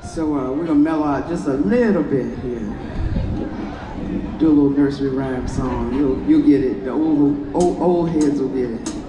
So we're gonna mellow out just a little bit here. Do a little nursery rhyme song. You'll get it. The old heads will get it.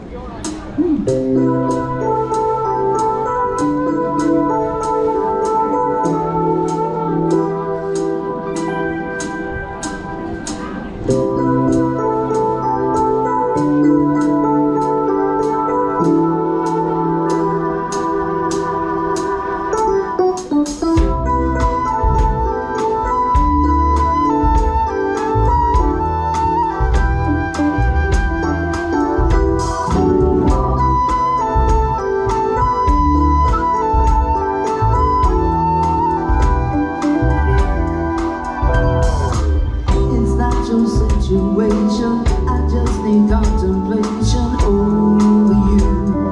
Situation, I just need contemplation over you.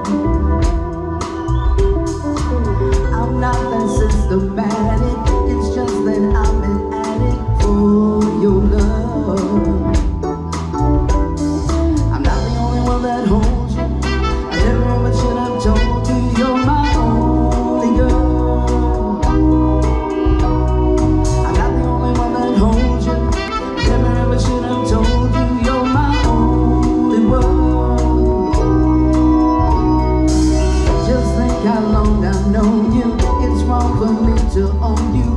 I'm not that systematic, it's just that I'm an addict for your love. I'm not the only one that holds you. I never ever should have told you you're my only girl. I'm not the only one that holds you. Never ever should have told you you're my only world. Just think how long I've known you. It's wrong for me to own you.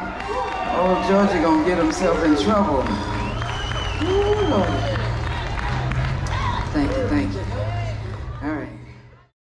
Old Georgie gonna get himself in trouble. Ooh, Lord. Thank you, thank you. All right.